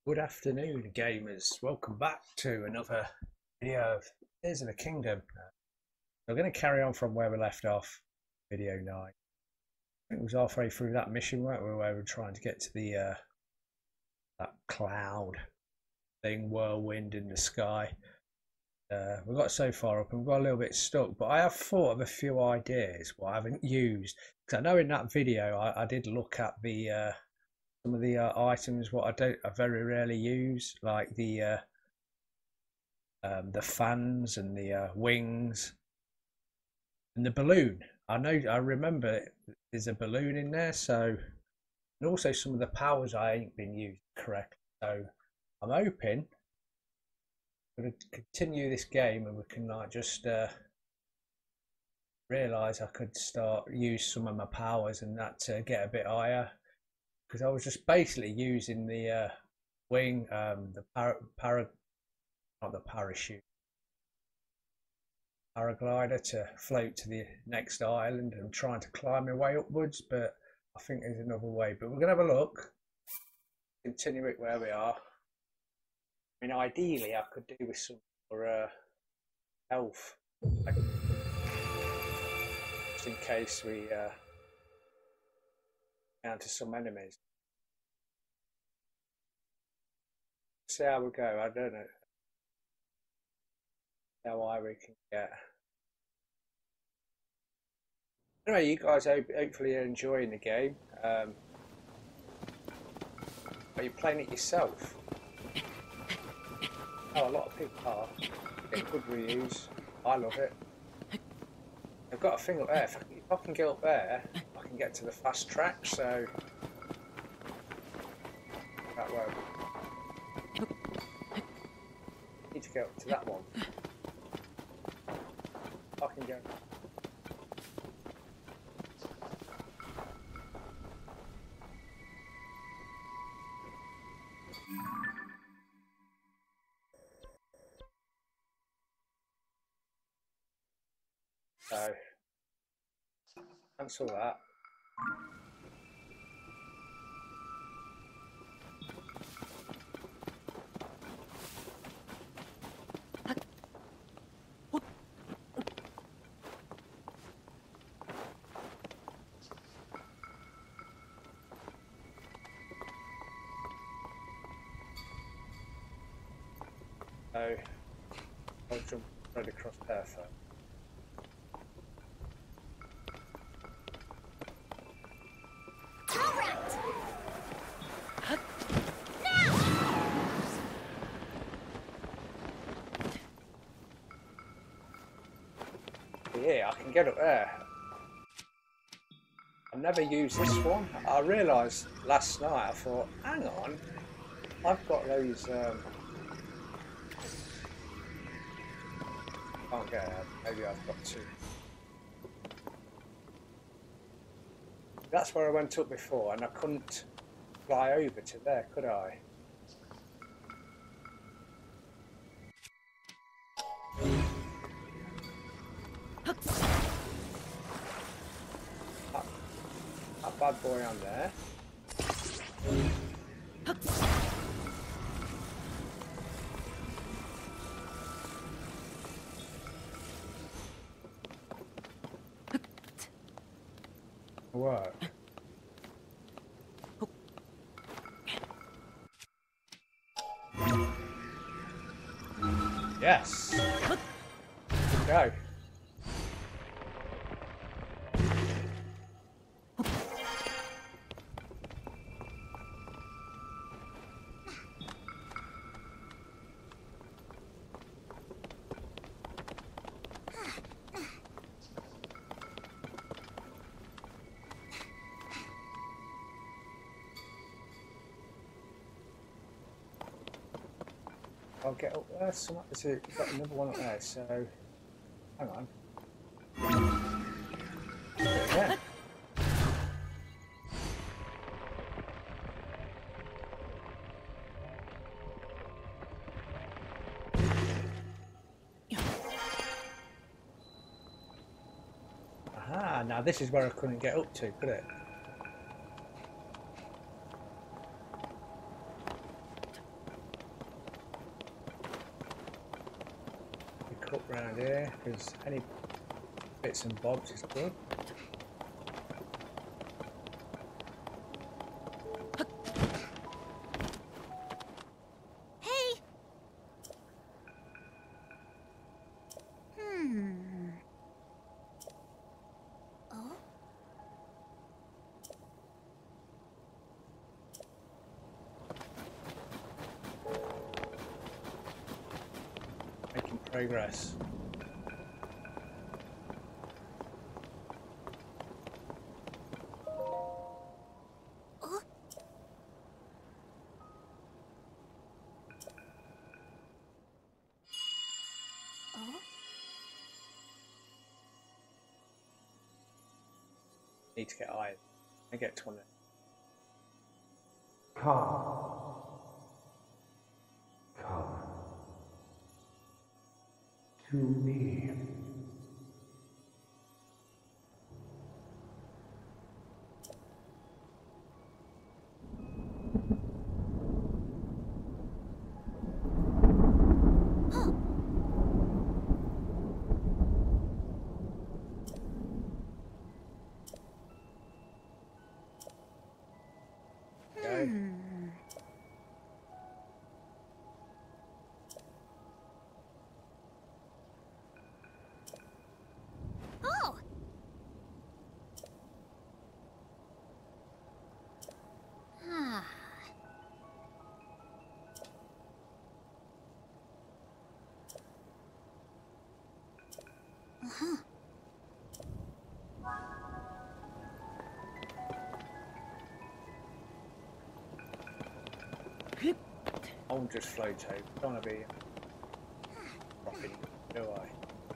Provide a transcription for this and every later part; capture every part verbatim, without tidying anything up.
Good afternoon, gamers. Welcome back to another video of Tears of the Kingdom. We're going to carry on from where we left off, video nine. I think it was halfway through that mission, weren't we, where we were trying to get to the uh, that cloud thing, whirlwind in the sky. Uh, we got so far up and we got a little bit stuck, but I have thought of a few ideas what I haven't used. Because I know in that video I, I did look at the uh, some of the uh, items what I don't I very rarely use, like the uh, um, the fans and the uh, wings and the balloon. I know I remember there's a balloon in there, so and also some of the powers I ain't been used correctly. So I'm hoping we're going to continue this game and we can like just uh, realise I could start use some of my powers and that to get a bit higher. Because I was just basically using the uh, wing, um, the para, para, not the parachute, paraglider to float to the next island and trying to climb my way upwards. But I think there's another way. But we're going to have a look, continue it where we are. I mean, ideally, I could do with some more uh, health, like, just in case we. Uh, down to some enemies. See how we go. I don't know how high we can get. Anyway, you guys hope, hopefully are enjoying the game. Um, are you playing it yourself? Oh, a lot of people are. Get good reviews. I love it. I've got a thing up there. If I, can, if I can get up there, I can get to the fast track. So that way. I need to go up to that one. I can go. So cancel that. So I'll jump right across there first. Yeah, I can get up there. I've never used this one. I realised last night, I thought, hang on, I've got those, um, can't get out, maybe I've got two. That's where I went up before and I couldn't fly over to there, could I? Bad boy on there. What? Yes. Good go. I'll get up there. So we've got another one up there. So hang on. Do it again. Aha! Now this is where I couldn't get up to, could it? Cut round here because any bits and bobs is good. Hey. Hmm. Oh. Making progress. Oh. Oh. Need to get iron. I get twenty. Come. Come. To me. Go. Hmm. Oh. Ah. Uh-huh. I'll just float over. Don't want to be rocking, do I?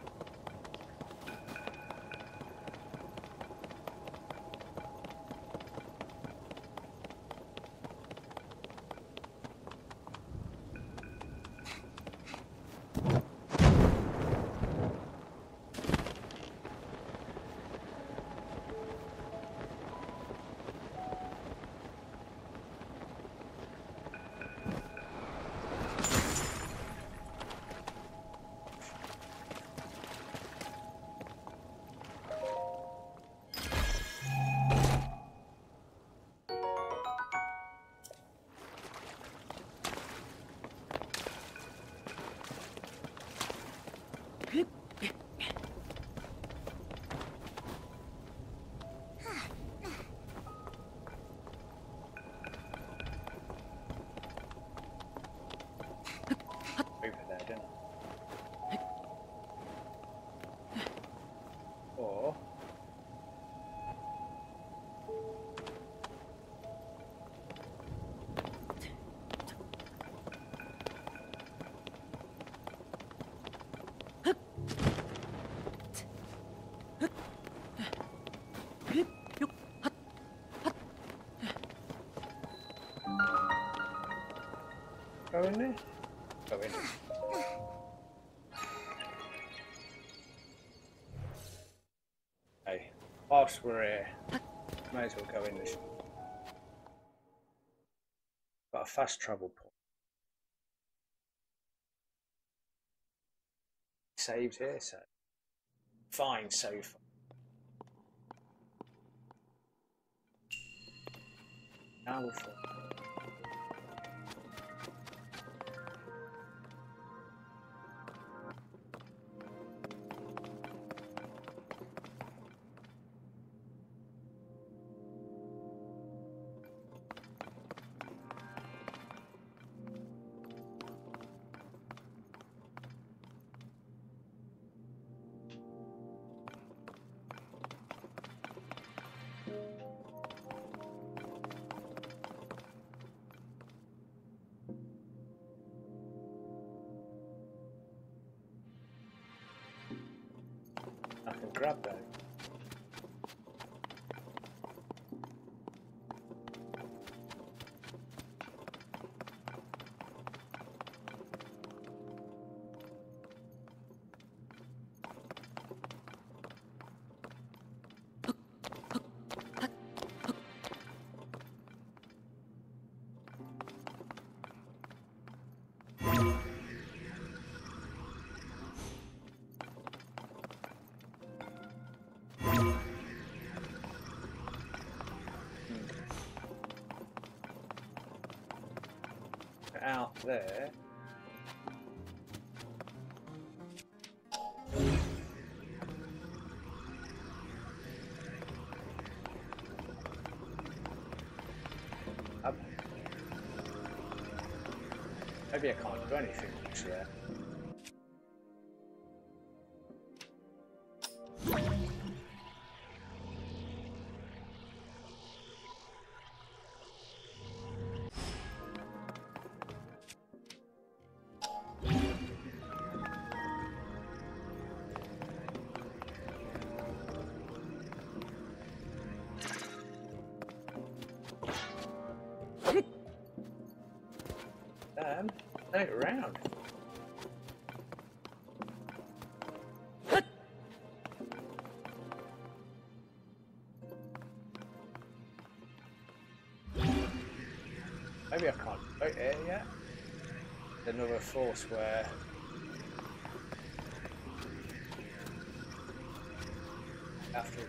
Over there, didn't I? Or go in there? Go in. Hey, whilst we're here, may as well go in this. Got a fast travel point. Saves here, so fine so far. Now we're full. I can grab that. out there. Up. Maybe I can't do anything much there. Um, turn it around. Maybe I can't vote here yet. Another force where after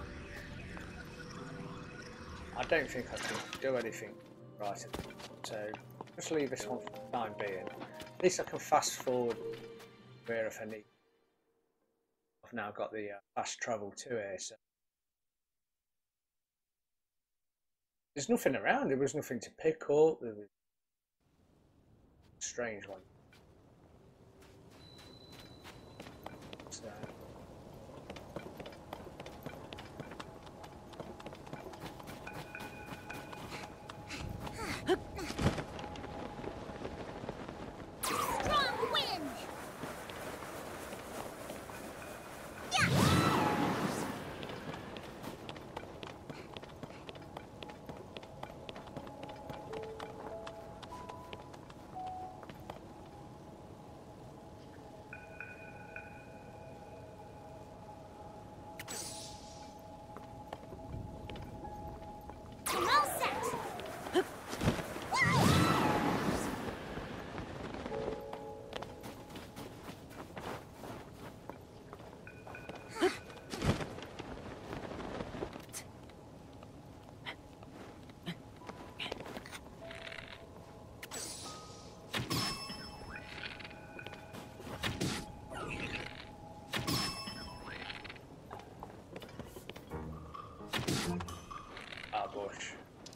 I don't think I can do anything right, so just leave this one for the time being. At least I can fast forward where if I need. I've now got the uh, fast travel to here, so there's nothing around. There was nothing to pick up. There was a strange one. So. Ah, bush.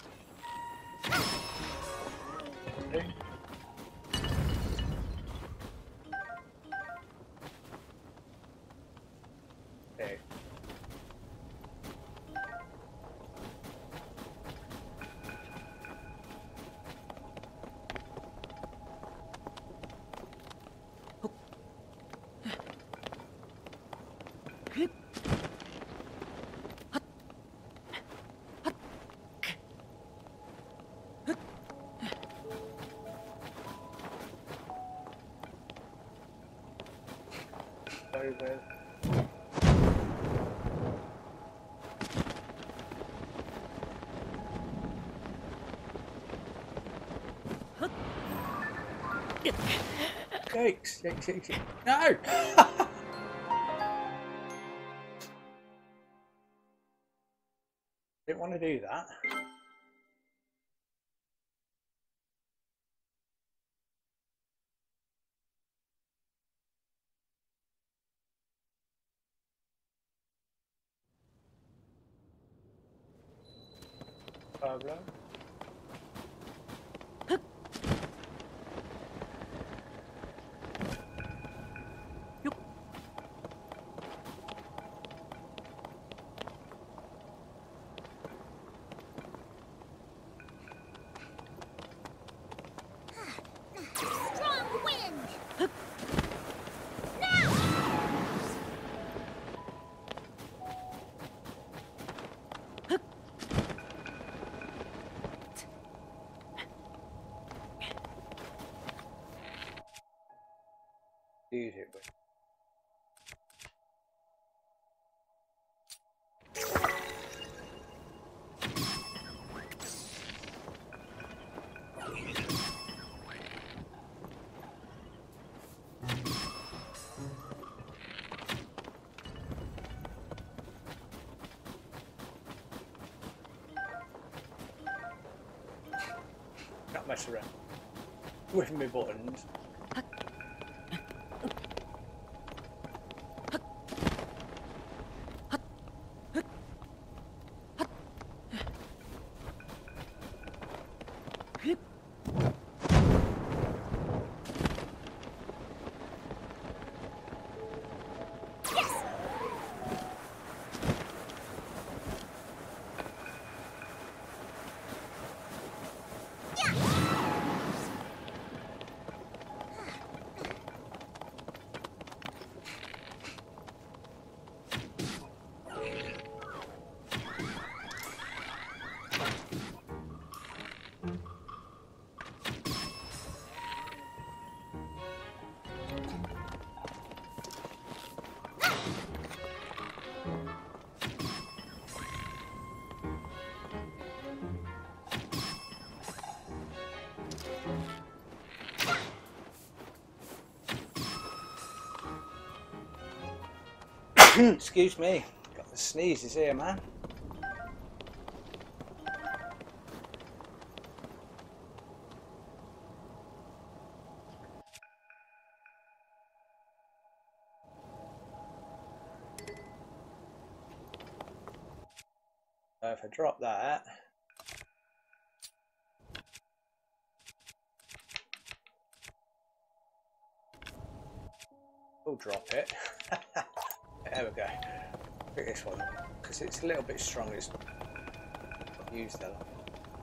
Okay. Okay. Over. Yikes, yikes, yikes, yikes. No! Didn't want to do that. Pablo. Use it, but not mess around. with my buttons. Excuse me, got the sneezes here, man. So if I drop that, we'll drop it. There we go. Pick this one because it's a little bit strong. It's not used a lot.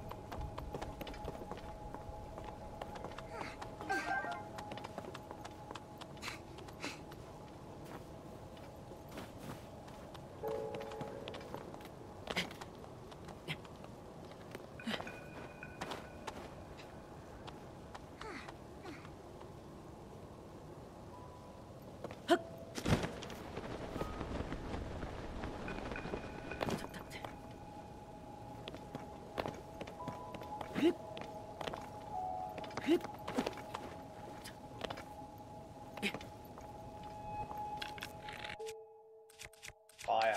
Fire.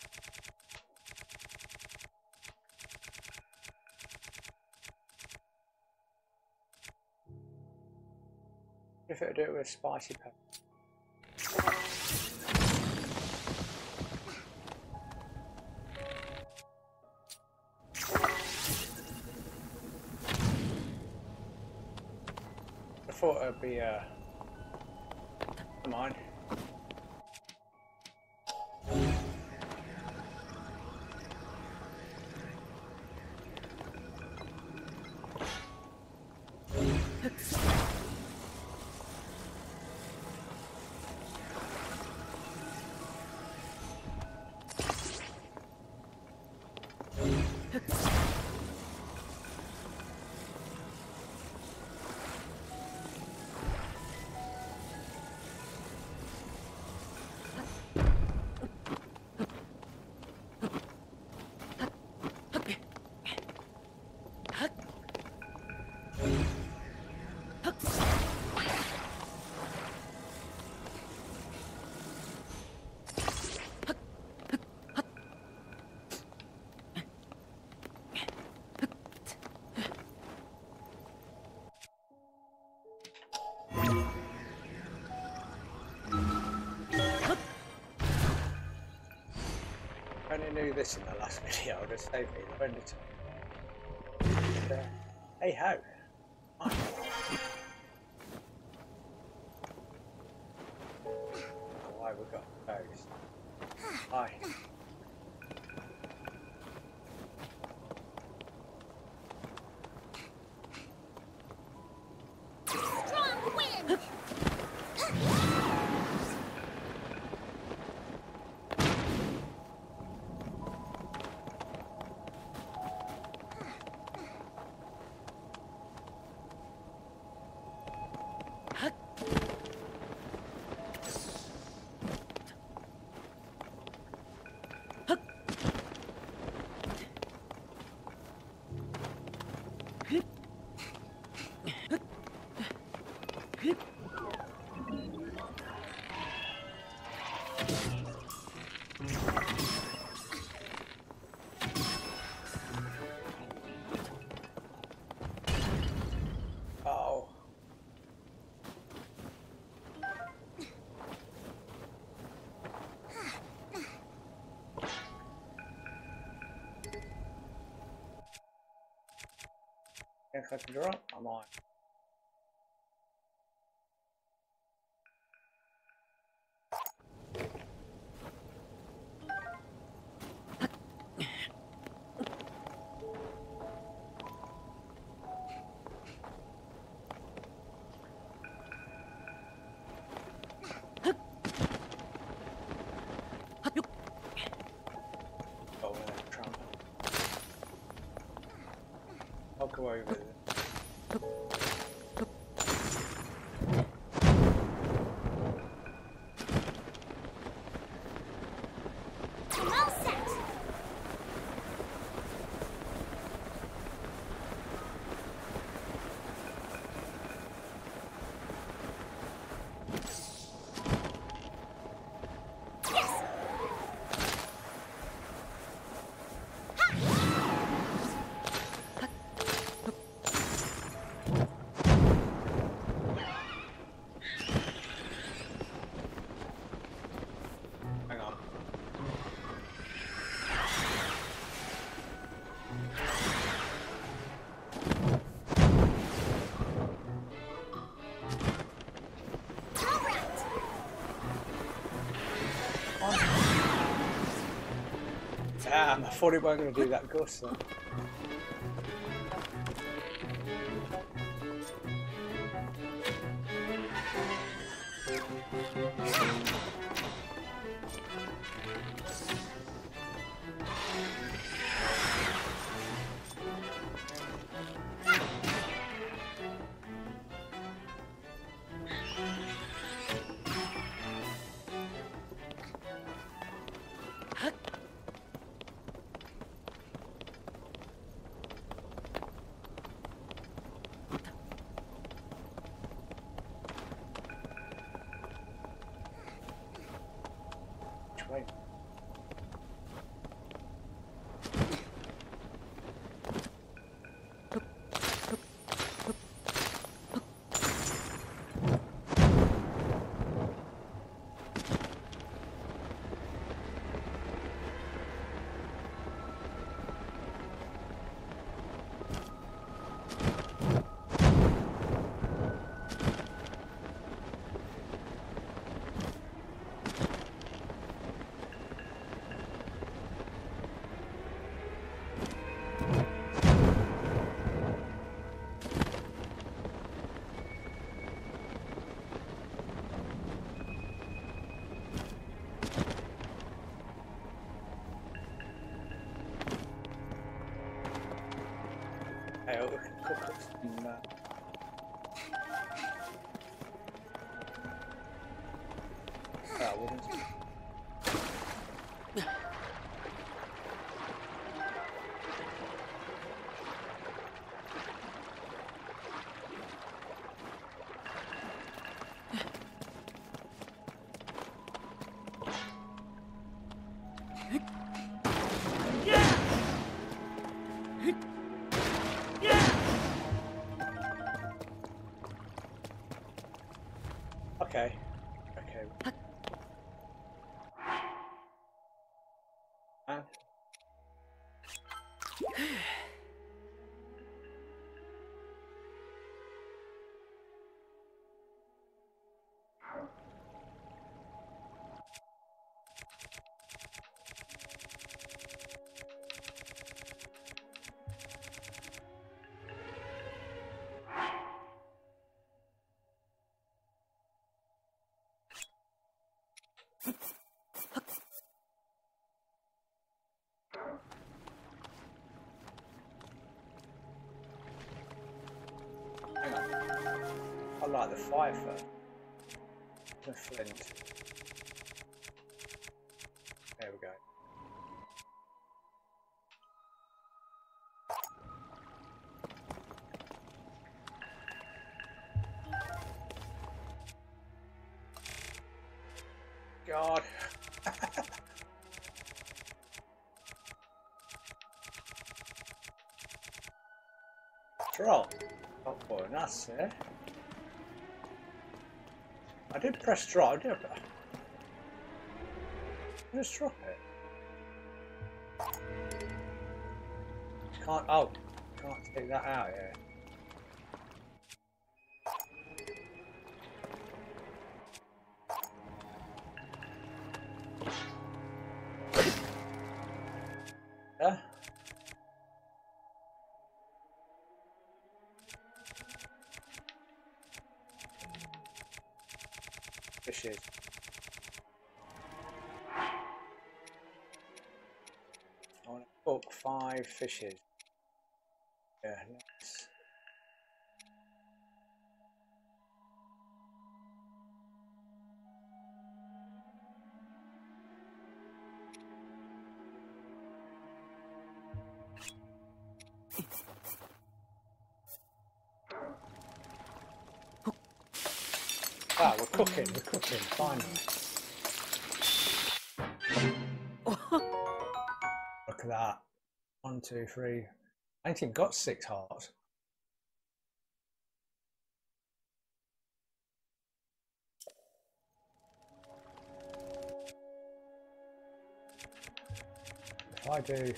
If it would do it with spicy pepper. I thought it would be uh mine. I only knew this in the last video, I would have saved me the render time. And, uh, hey ho! Hi. Why we got those? Hi. Strong wind! Oh, Think I can drop? I might. I'll go over there. Well set. Damn, I thought it weren't going to do that Gus then. Wait. Hey, we can cook up some, uh... that wouldn't it? Okay. Okay. Uh. I like the fifer. The flint. There we go. God. Drop. Oh boy, that's it. I did press drop, did I? Just drop it. Can't. Oh, can't take that out yet. fishes. I want to cook five fishes. Yeah, nice. Ah, we're cooking, we're cooking, finally. Look at that. One, two, three. I ain't even got six hearts. If I do...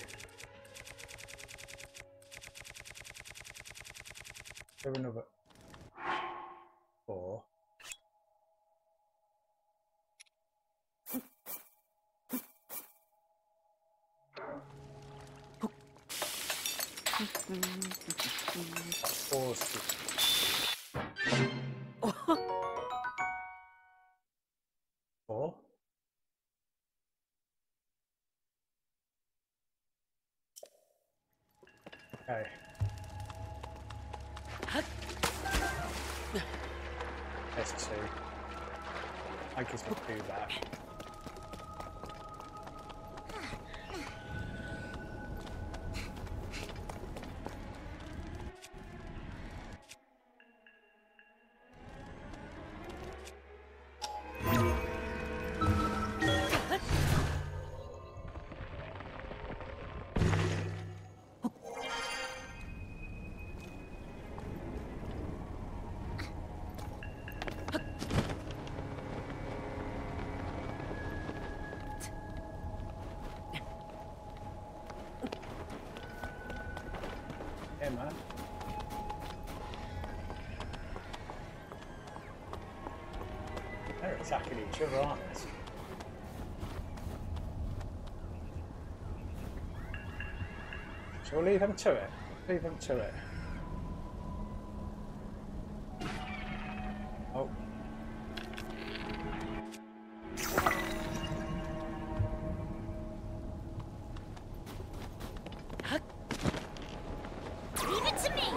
do another... four. Four. Four. Okay. There's two. I guess we'll do that. Yeah, man. They're attacking each other, aren't they? So we'll leave them to it. Leave them to it. Oh. Leave it to me.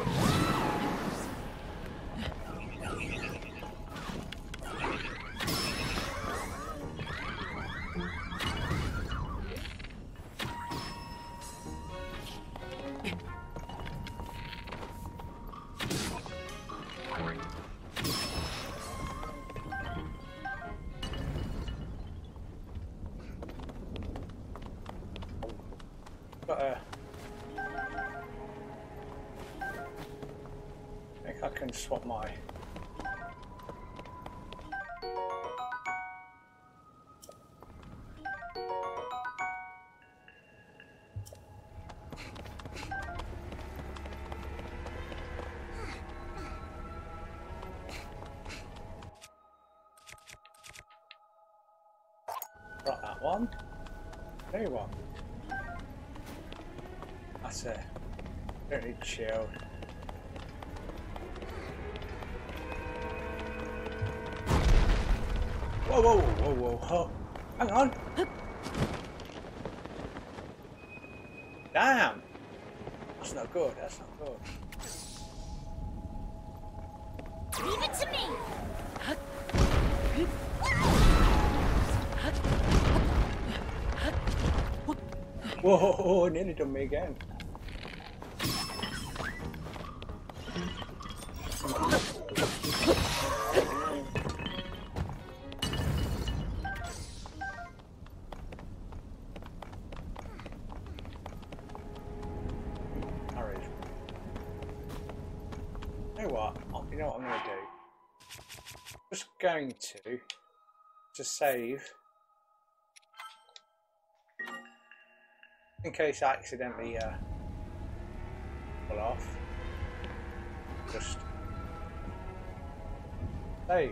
Got a... I think I can swap my... Got that one. New one. That's it. Don't need shield. Whoa, whoa, whoa, whoa, whoa. Hang on. Damn. That's not good, that's not good. Leave it to me. Whoa, nearly done me again. Alright. You know what? You know what I'm going to do? Just going to just save. In case I accidentally uh, pull off, just save.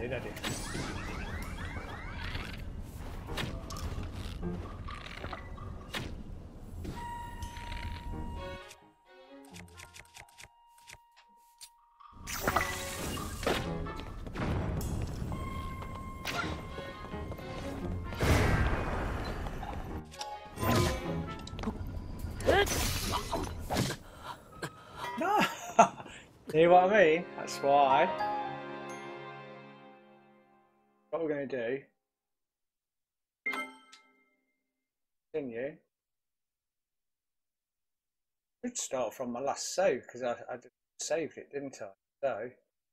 did I do? No! See what I mean? That's why. What we're going to do, continue. I should start from my last save because I, I just saved it, didn't I? So.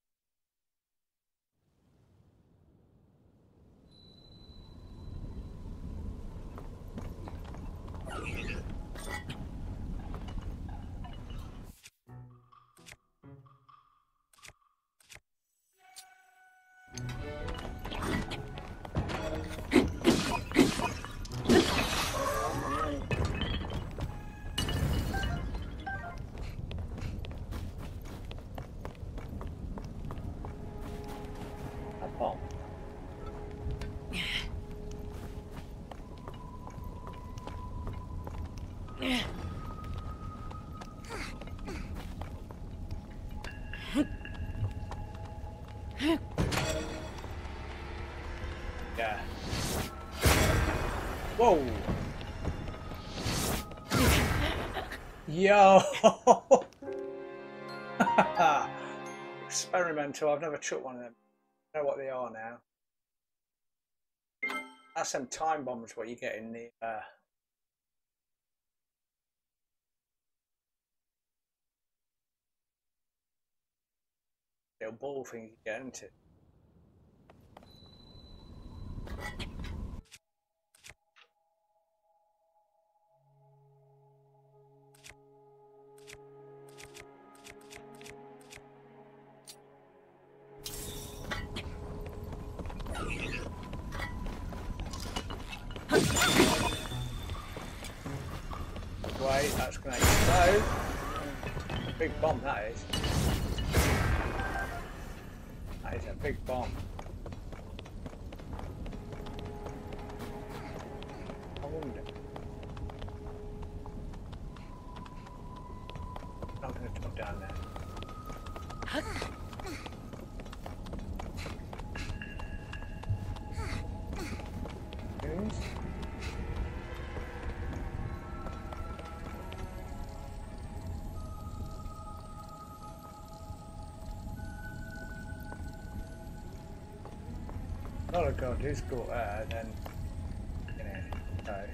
Bomb. Yeah. Whoa. Yo. Experimental. I've never took one of them. I know what they are now. That's some time bombs. What you get in the uh, little ball thing you get into. Wait, that's going to explode. Big bomb that is. That is a big bomb. I wonder. I'm going to drop down there. Oh god, who's got that? Then, you know, so.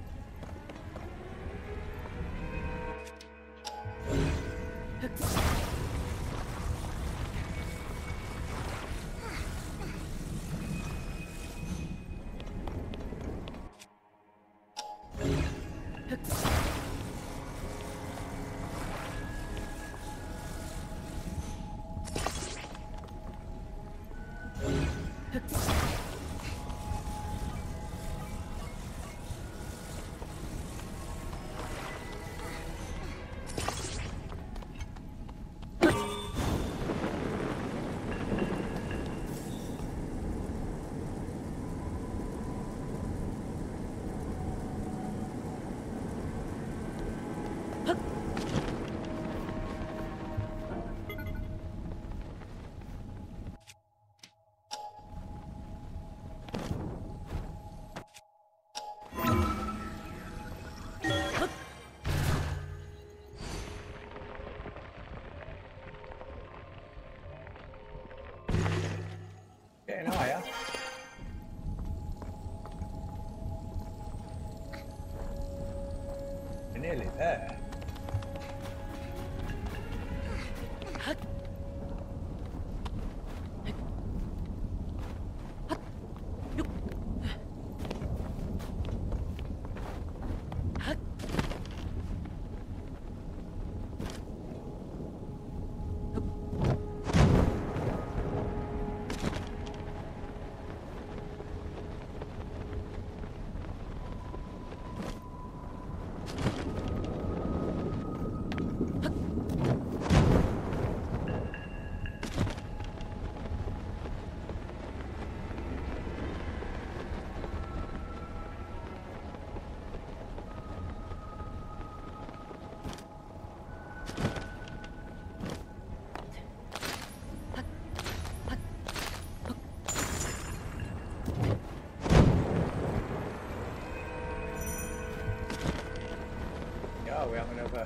Getting higher. We're nearly there.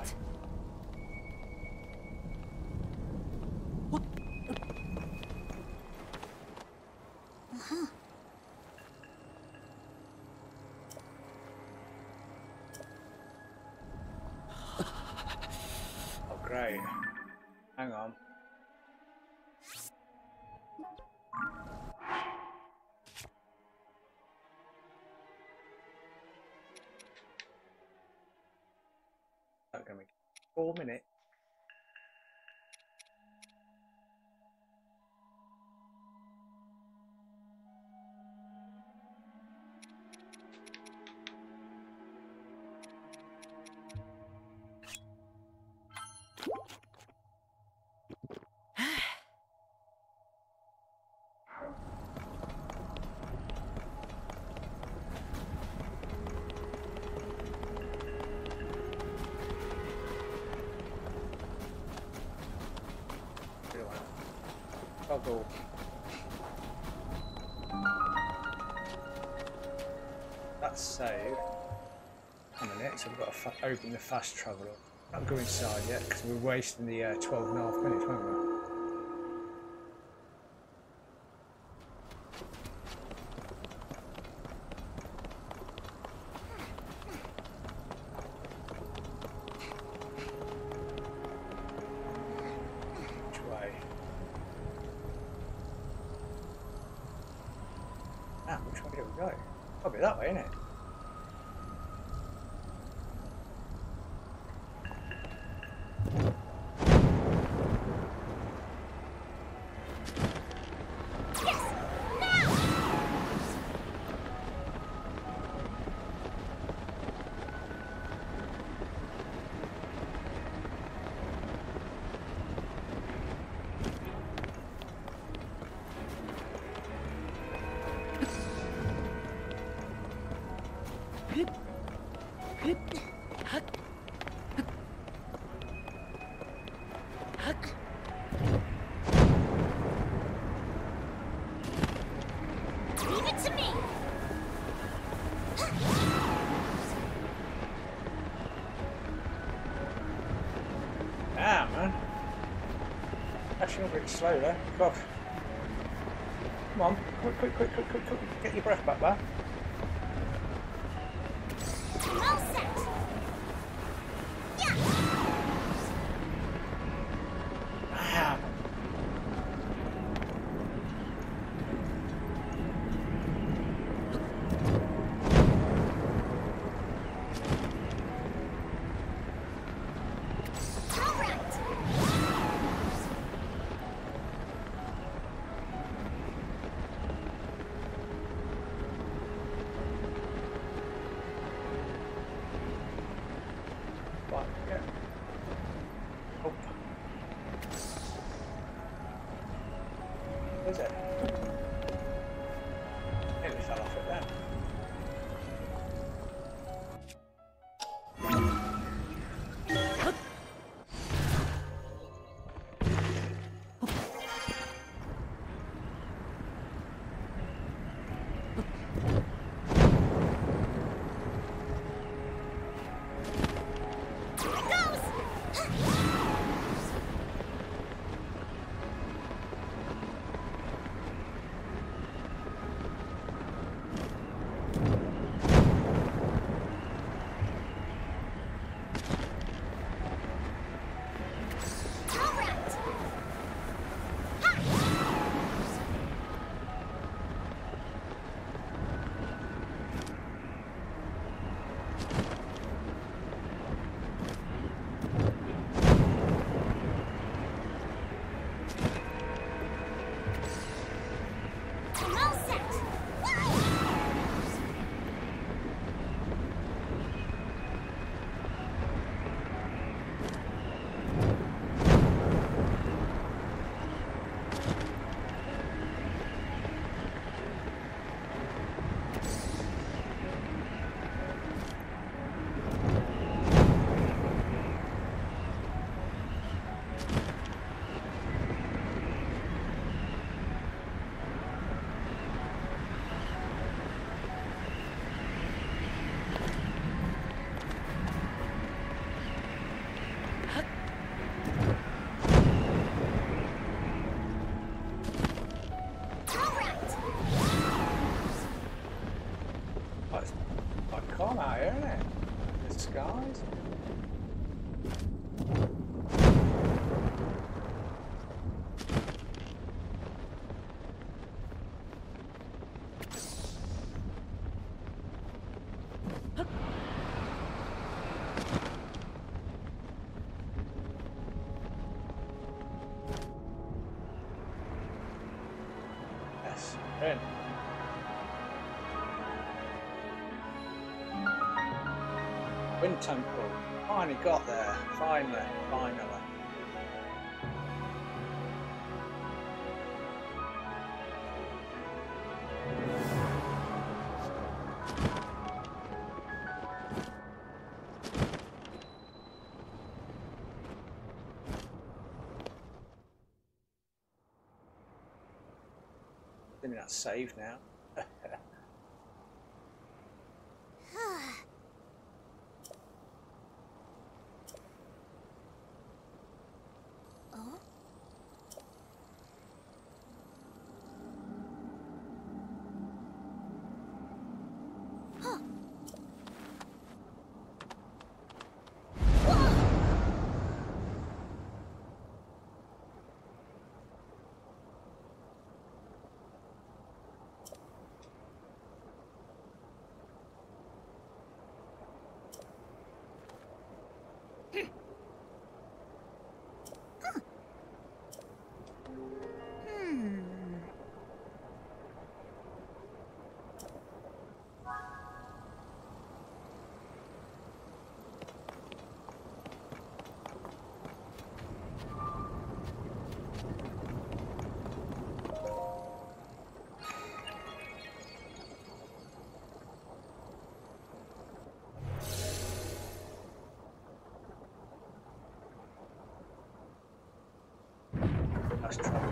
right. Uh-huh. Oh, great. Hang on. That's going to be four minutes. Toggle. That's saved. A minute, so we've got to fa open the fast travel. Can't go inside yet because we're wasting the uh, twelve and a half minutes, won't we? Ah, which way do we go? Probably that way, isn't it? Leave it to me. Ah, man. Actually, a bit slow there. God. Come on, quick, quick, quick, quick, quick, quick. Get your breath back there. All set. Yeah. Ah. All right. warm out here, isn't it? The skies. Yes, we're in. Wind Temple. Finally got there. Finally, finally. Give me that save now. Oh? Huh. Hmm. That's trouble.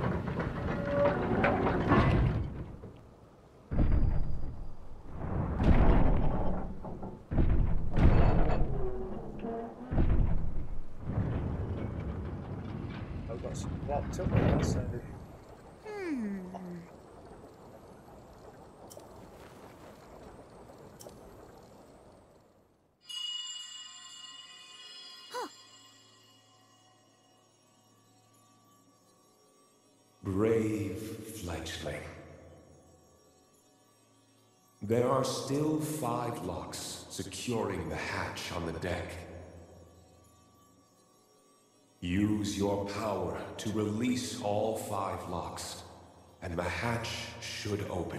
I've got some blocked up there, so Hmm. Brave fledgling. There are still five locks securing the hatch on the deck. Use your power to release all five locks, and the hatch should open.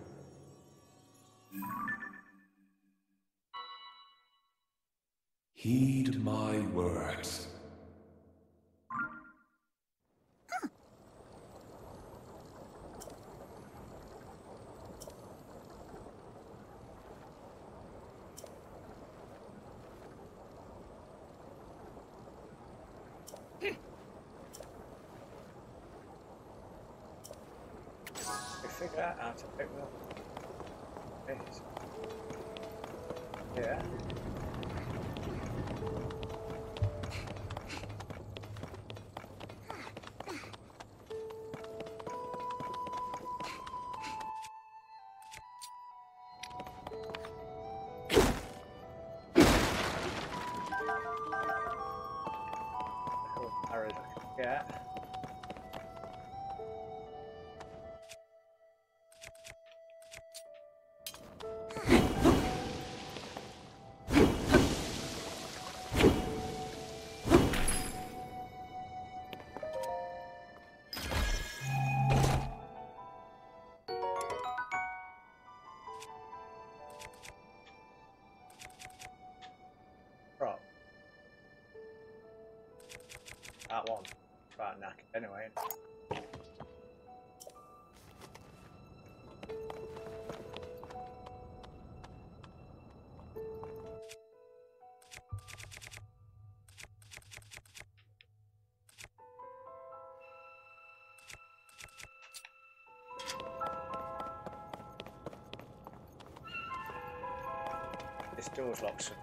Heed my words. we figure out how to pick them up. Yes. Yeah. Arrows I can get. Right. That one. Right, knackered anyway. This door's locked. So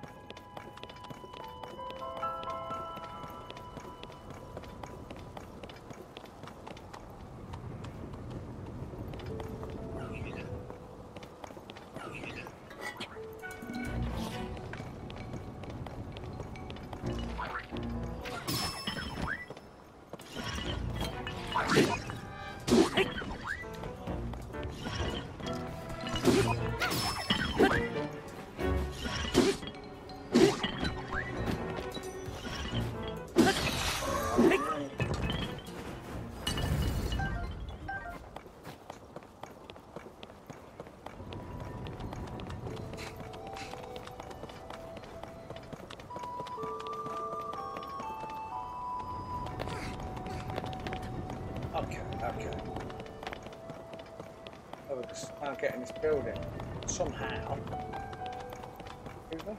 get in this building somehow. Over.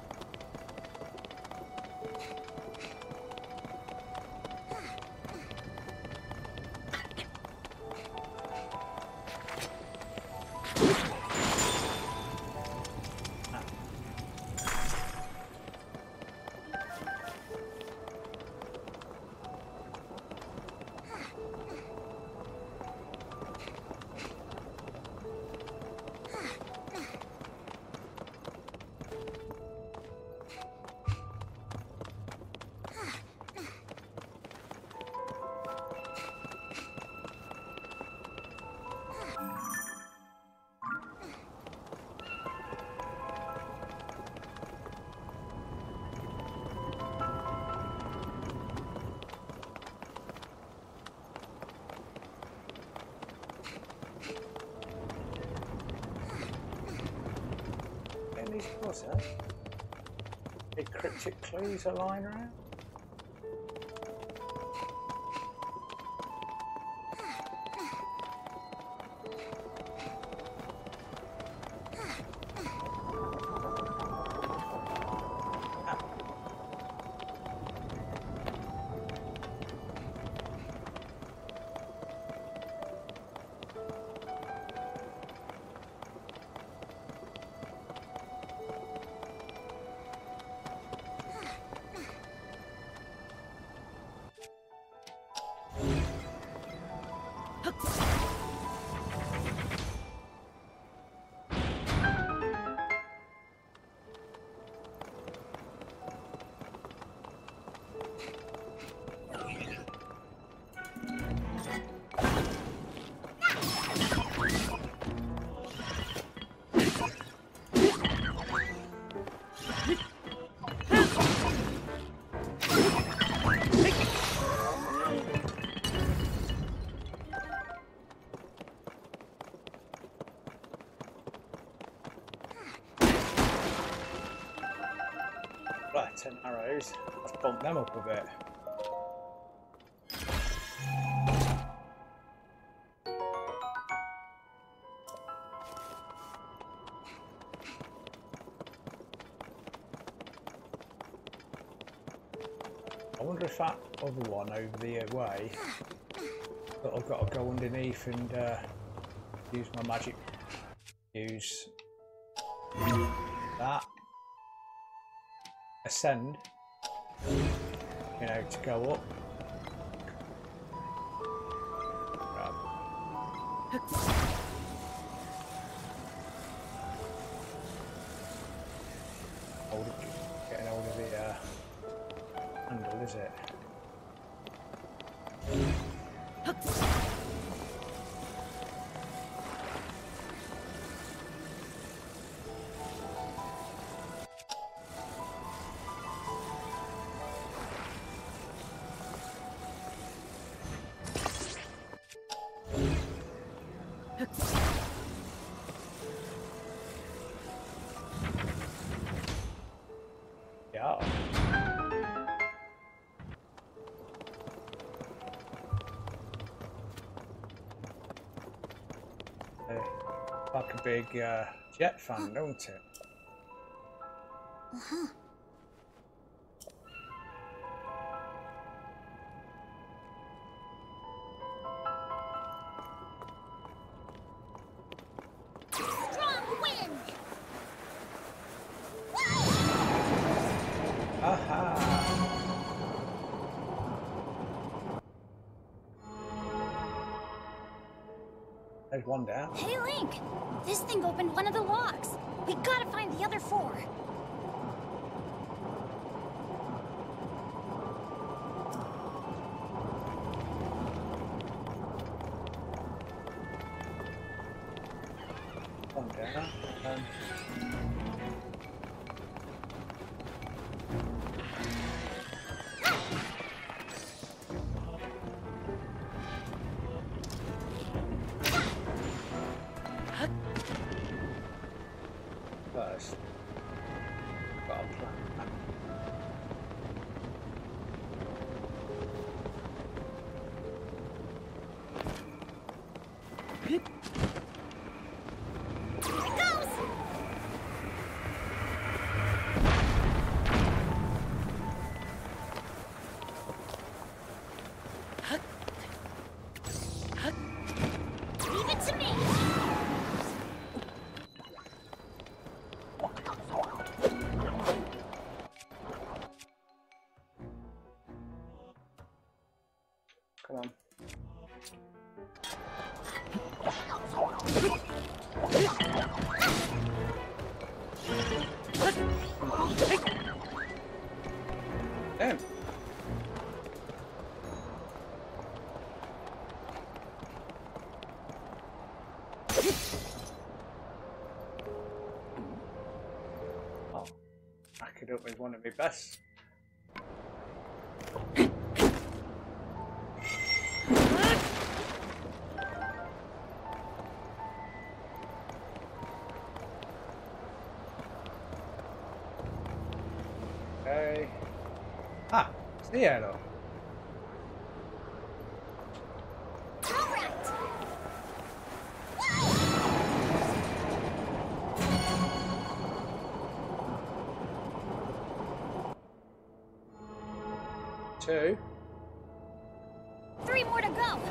What's that? Big cryptic clues are lying around? Right, ten arrows. Let's bump them up a bit. I wonder if that other one over the way that I've got to go underneath and uh, use my magic. Use that. Ascend, you know, to go up. Grab. Hold it, getting hold of the uh, handle, is it? Yeah. Like a big uh, jet fan, don't it? Uh-huh. Strong wind. Aha! There's one down. Hey, Link! This thing opened one of the locks. We gotta find the other four. One down. Um, First, got a plan. Back it up with one of my best. Okay. Ah, it's the arrow. All right. Two. Three more to go.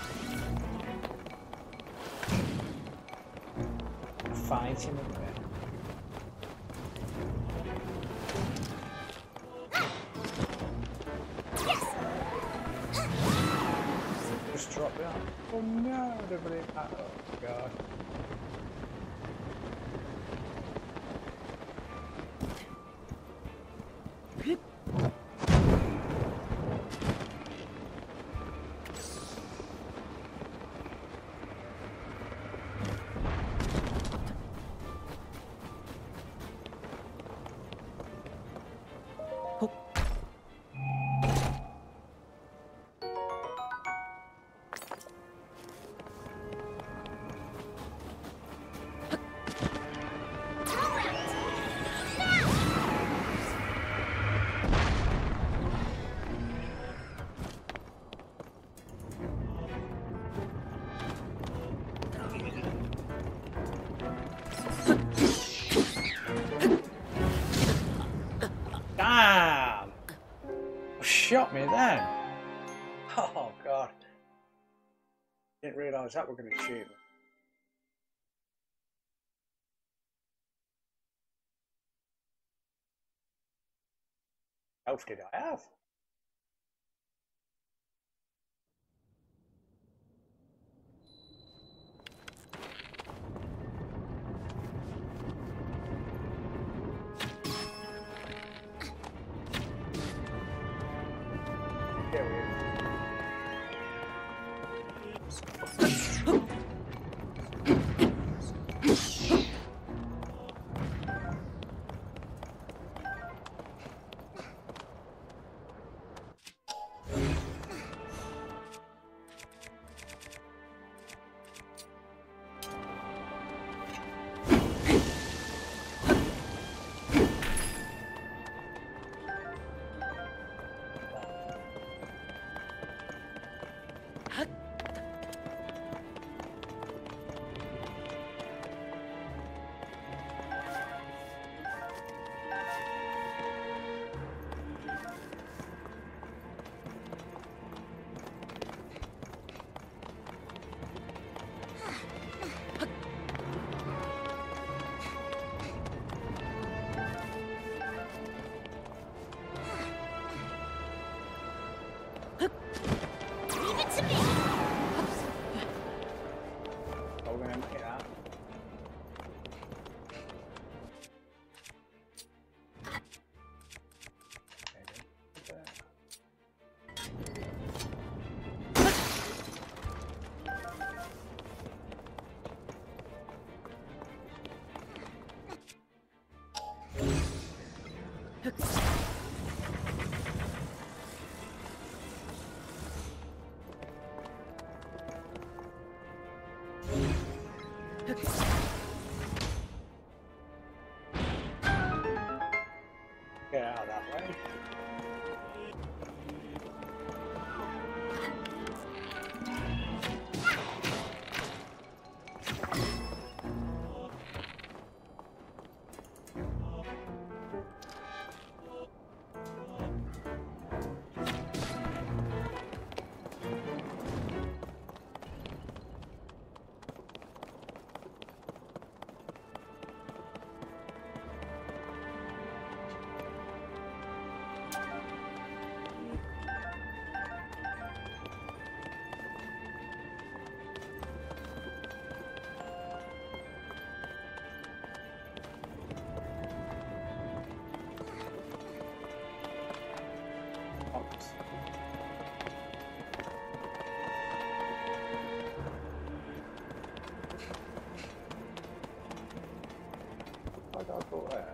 Fight him a bit. drop behind. Oh no, I don't believe that. Oh god. Damn! Shot me then. Oh god. Didn't realise that were going to shoot me. How did I have? There we go. Leave it to me. Oh, we're going to make that. Get out of that way. Why did I go there?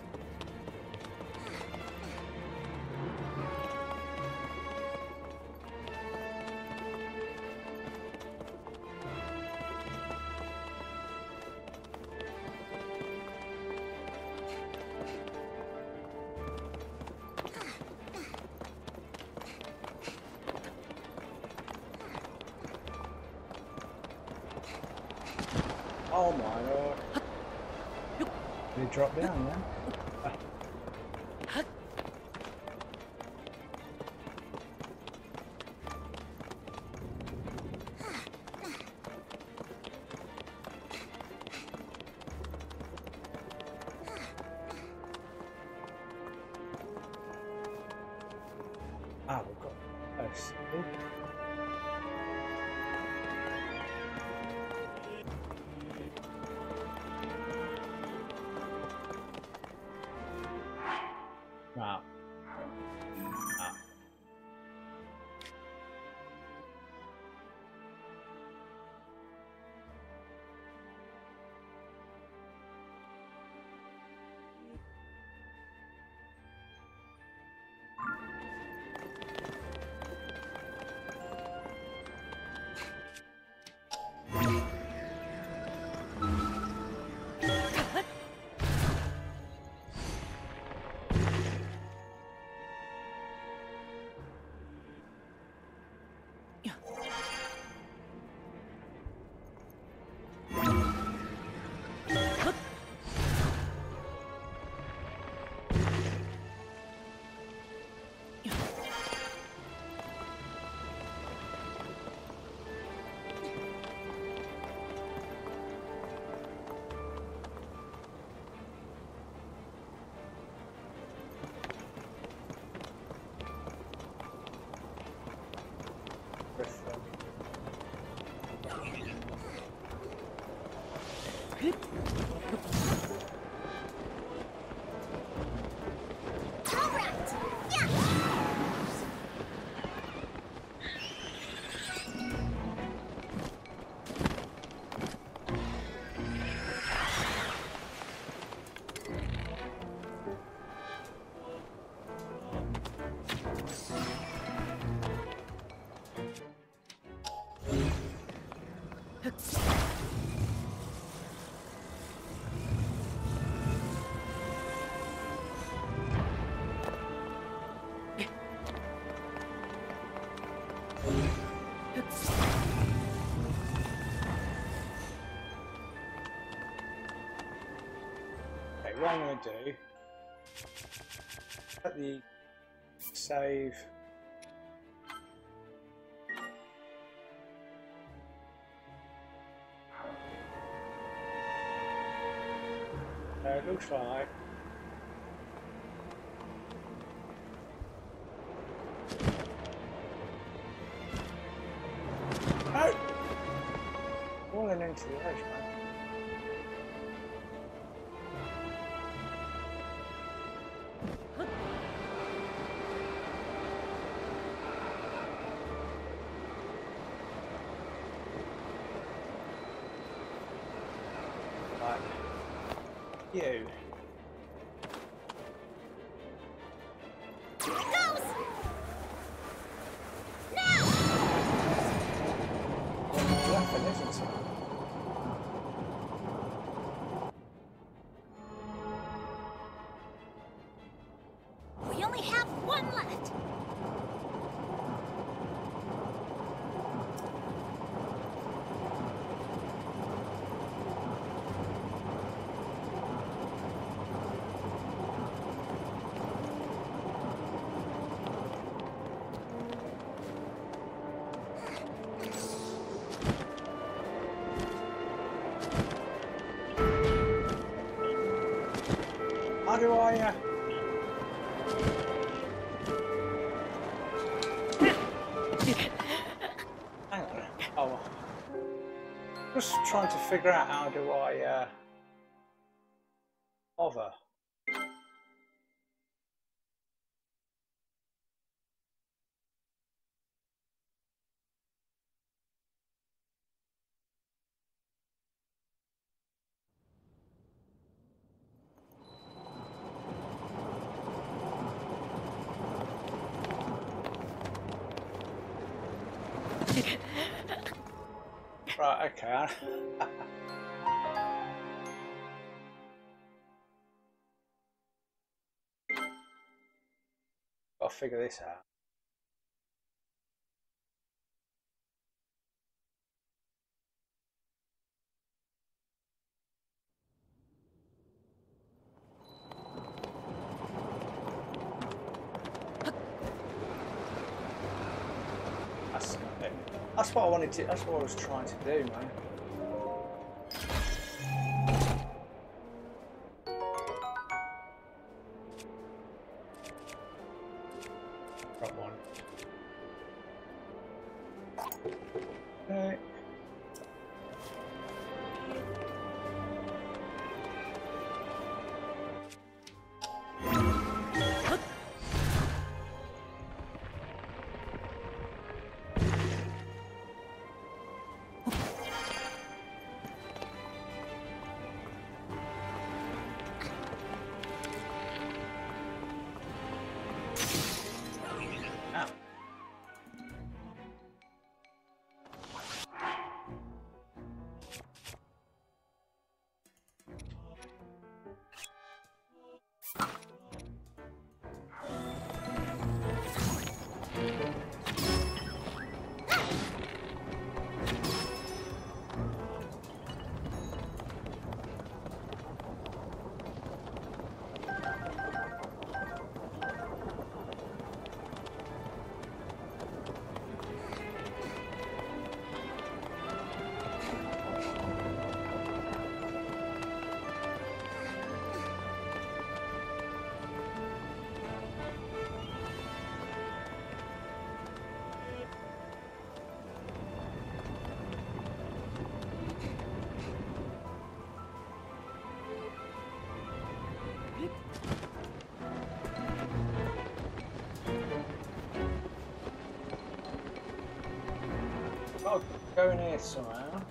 Oh my lord. Did it drop down then? Ah, we've got a stick. All right. Yeah. Okay, what I'm going to do, let the save. Uh, it looks like oh, falling into the edge, man. Right. You. Here it goes. Now. Laughing, isn't it? We only have one left. How do I, uh... hang on. Oh. Just trying to figure out how do I, uh... hover. Right, okay. Gotta figure this out. That's, that's what I wanted to, that's what I was trying to do, man. Got one. Okay. go in here somehow.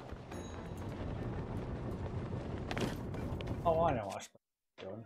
Oh, I know what I'm supposed to be doing.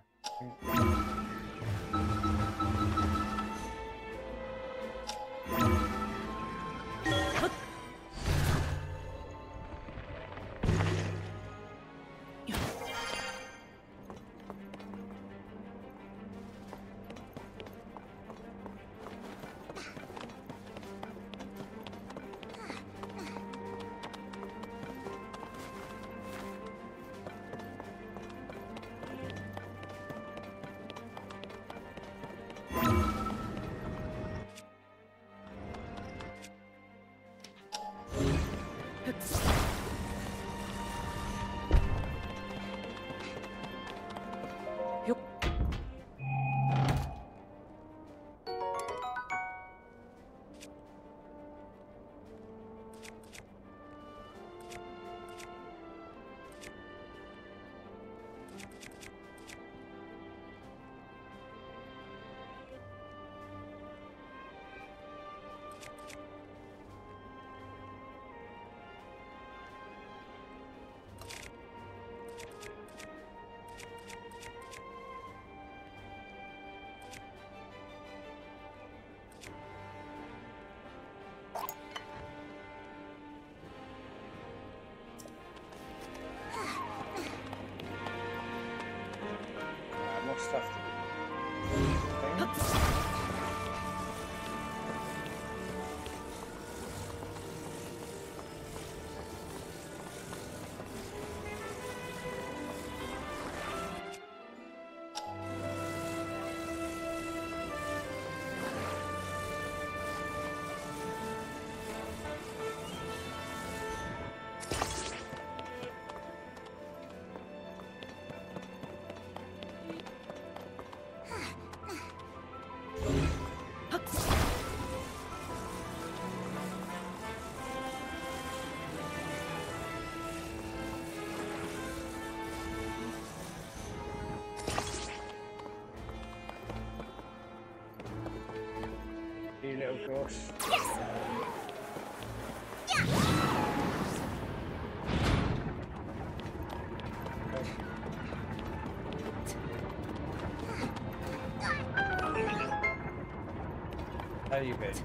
Stuff to do. You little ghost. Yes. Yeah. How you been?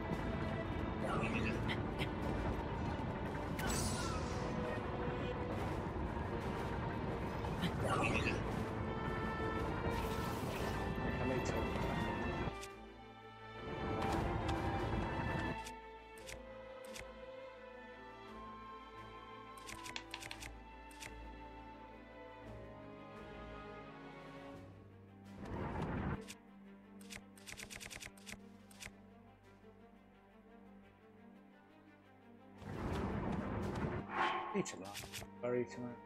Eat a lot. Or eat a lot.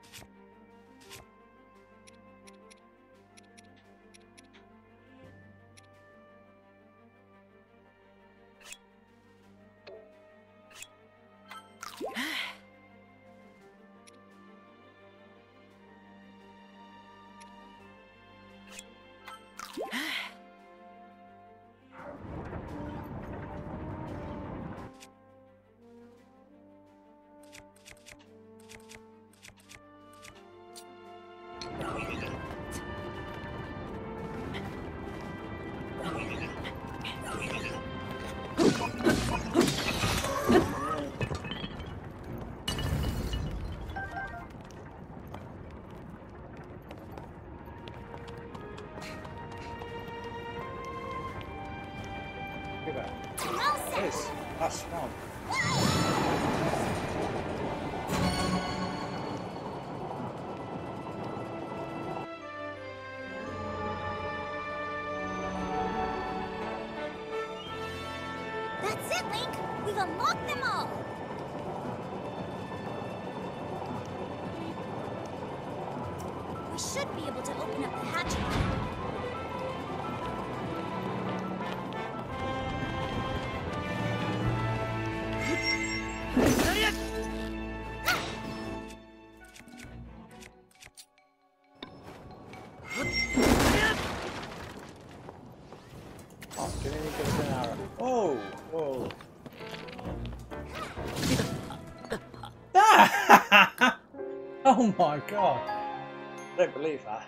Yes, that's one. That's it, Link! We've unlocked them all! We should be able to open up the hatch now. Oh my god. I don't believe that.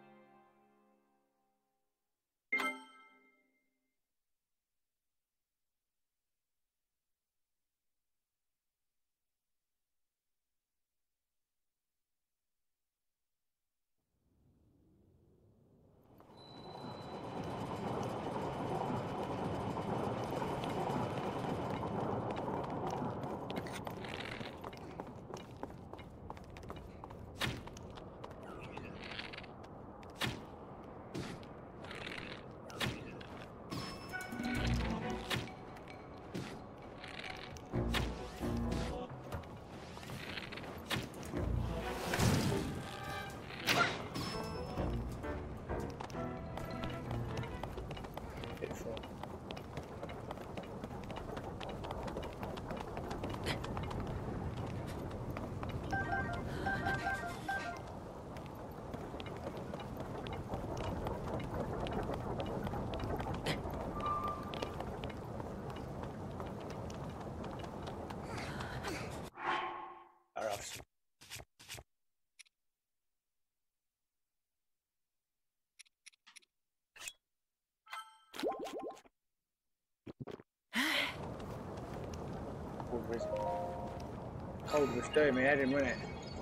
Cold was doing me head in, wasn't it?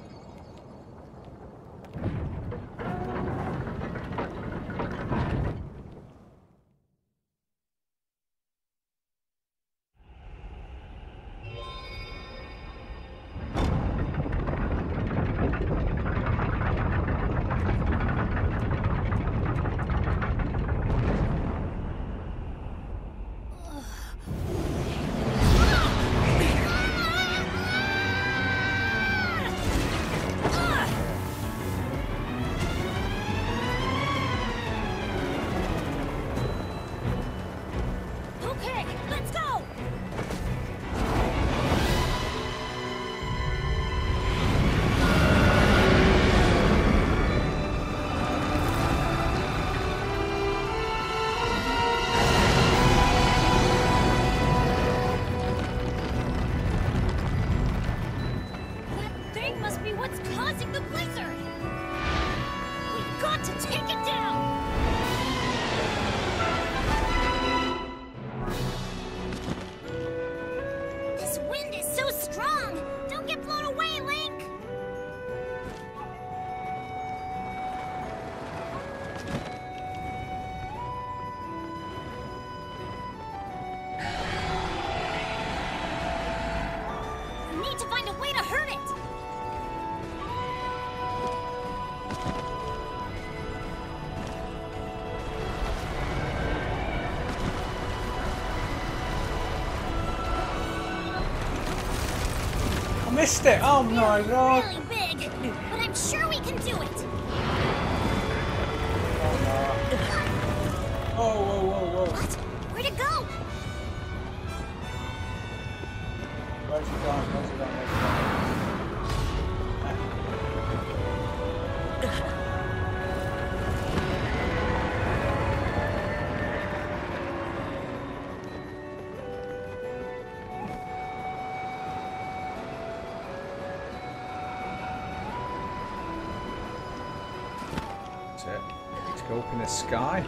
Missed it! Oh my god! Really big, but I'm sure we can do it. Oh no! Oh whoa whoa whoa! What? Where'd it go? Where's it gone? Where's it gone? Where's it gone? Let's go up in the sky.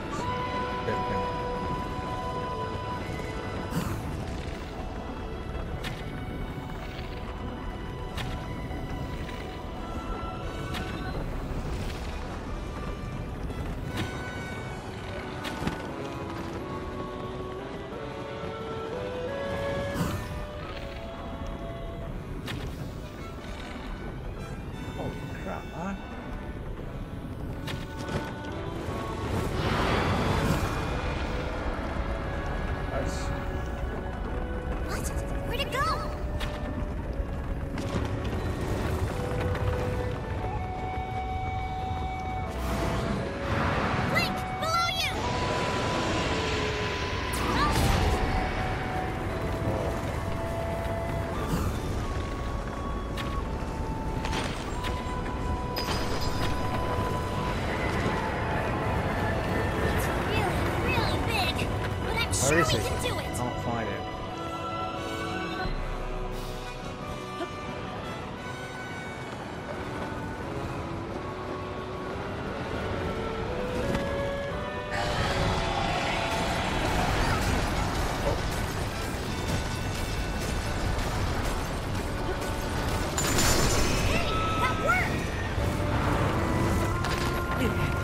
Where is he? I can't find him.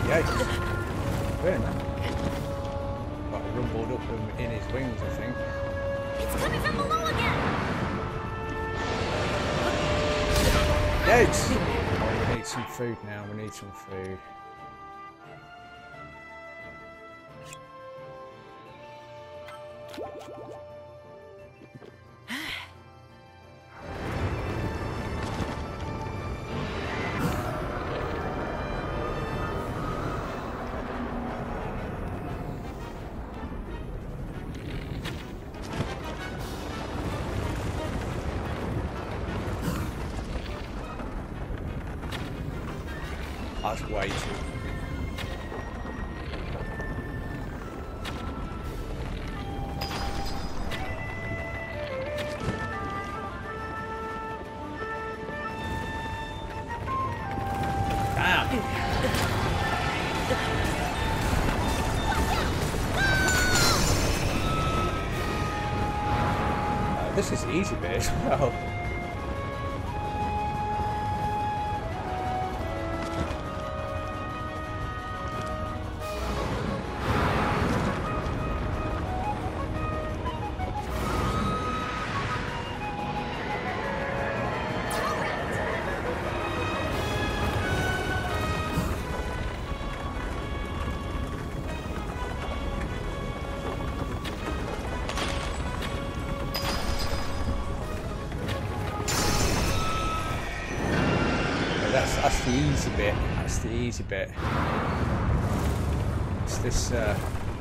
Yeah. Good. Got rumbled up in his wings, I think. It's coming from below again. Yikes! Oh, we need some food now. We need some food. That's way too. Damn. Uh, this is the easy bit as well. That's, that's the easy bit. That's the easy bit. It's this. Uh...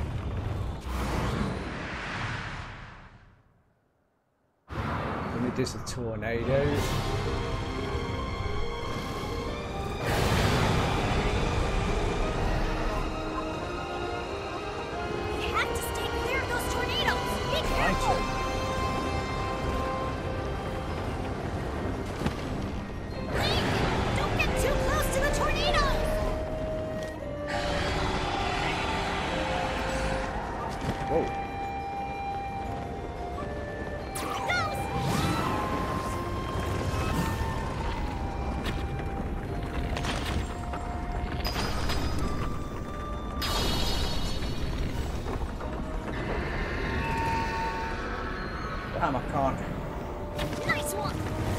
When it does the tornadoes. We have to stay clear of those tornadoes. Be careful. Too close to the tornado! Whoa. Here it goes! Damn, I can't. Nice one!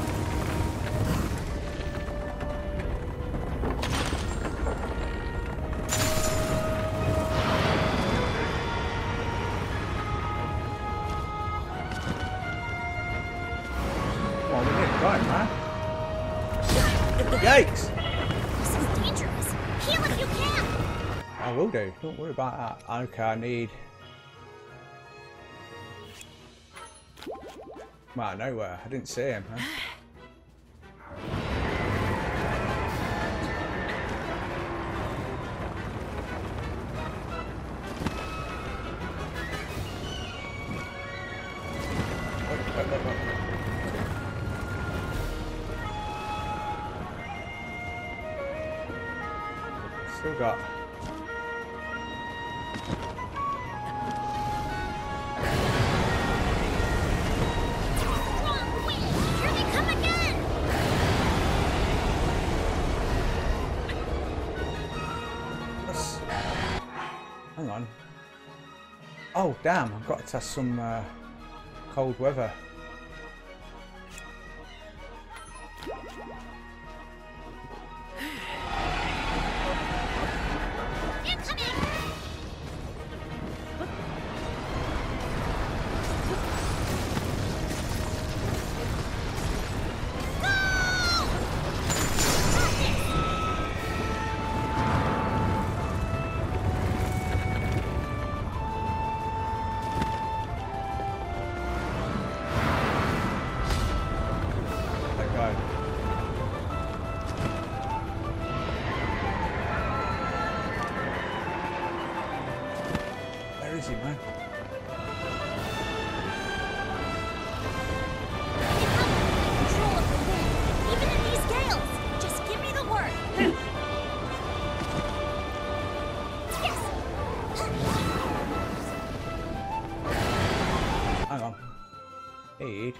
Right, man. Yikes! This is dangerous. Heal if you can! I will do. Don't worry about that. Okay, I need. Come out of nowhere. I didn't see him, huh? Wait, wait, wait, wait. Still got. Wrong way! Here they come again! Let's... Hang on. Oh damn! I've got to test some uh, cold weather. Where is he, man? Control of the wind, even in these gales. Just give me the word. Yes. Hang on. Need.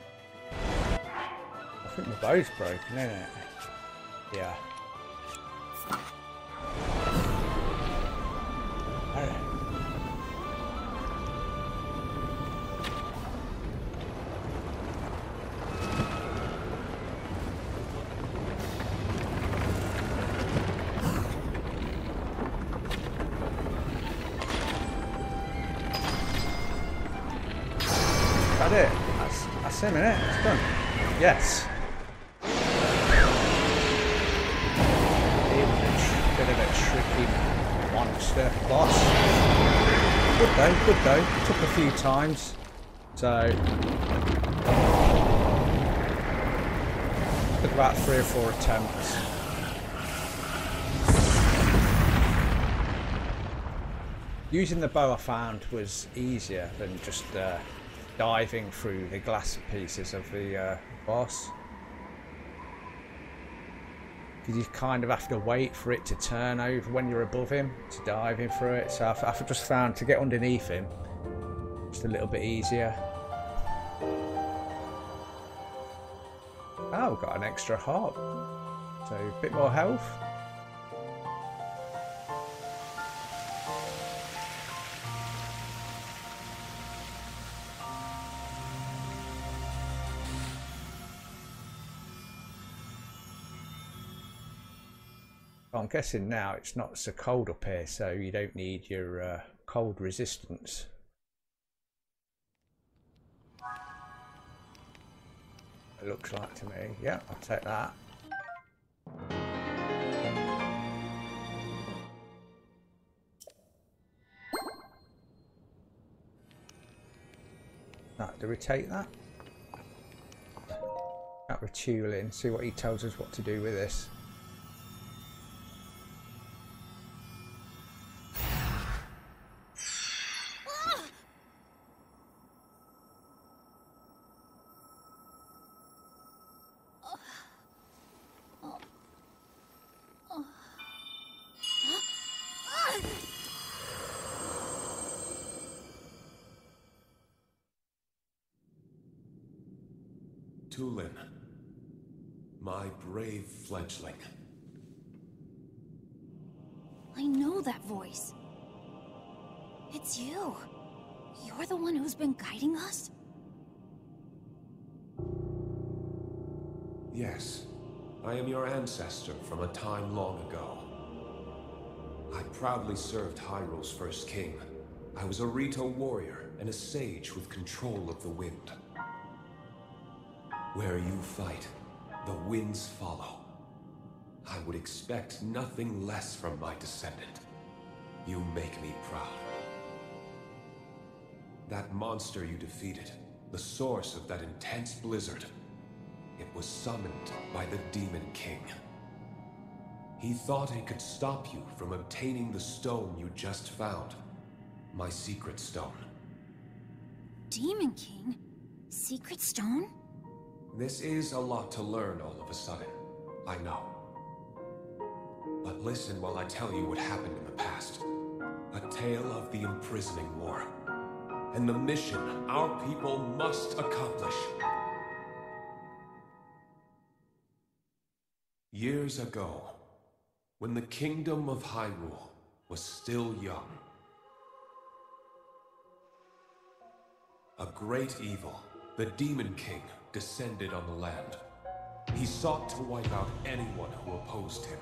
I think my bow's broken, isn't it? Yeah. It. That's, that's him, innit? It's done. Yes. Even a bit of a tricky monster boss. Good though, good though. Took a few times. So took about three or four attempts. Using the bow I found was easier than just uh, diving through the glass pieces of the uh, boss, because you kind of have to wait for it to turn over when you're above him to dive in through it. So I've, I've just found to get underneath him just a little bit easier. Oh, we've got an extra heart, so a bit more health. I'm guessing now it's not so cold up here, so you don't need your uh, cold resistance. It looks like to me. Yeah, I'll take that. Right, do we take that? That with Tulin, see what he tells us what to do with this. Tulin, my brave fledgling. I know that voice. It's you. You're the one who's been guiding us? Yes, I am your ancestor from a time long ago. I proudly served Hyrule's first king. I was a Rito warrior and a sage with control of the wind. Where you fight, the winds follow. I would expect nothing less from my descendant. You make me proud. That monster you defeated, the source of that intense blizzard, it was summoned by the Demon King. He thought it could stop you from obtaining the stone you just found. My secret stone. Demon King? Secret stone? This is a lot to learn all of a sudden, I know. But listen while I tell you what happened in the past. A tale of the imprisoning war. And the mission our people must accomplish. Years ago, when the kingdom of Hyrule was still young, a great evil, the Demon King, descended on the land. He sought to wipe out anyone who opposed him.